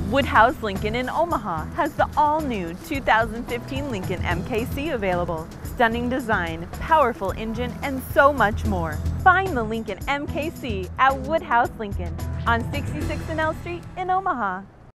Woodhouse Lincoln in Omaha has the all-new 2015 Lincoln MKC available. Stunning design, powerful engine, and so much more. Find the Lincoln MKC at Woodhouse Lincoln on 66th and L Street in Omaha.